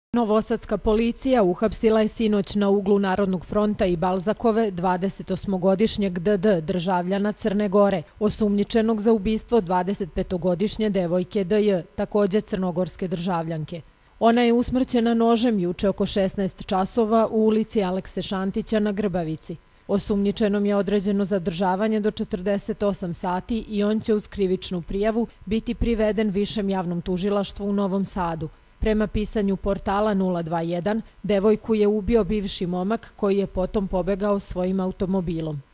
Novosadska policija uhapsila je sinoć na uglu Narodnog fronta i Balzakove 28-godišnjeg DD državljana Crne Gore, osumnjičenog za ubistvo 25-godišnje devojke DJ, takođe crnogorske državljanke. Ona je usmrćena nožem juče oko 16 časova u ulici Alekse Šantića na Grbavici. Osumnjičenom je određeno zadržavanje do 48 sati i on će uz krivičnu prijavu biti priveden Višem javnom tužilaštvu u Novom Sadu. Prema pisanju portala 021, devojku je ubio bivši momak koji je potom pobegao svojim automobilom.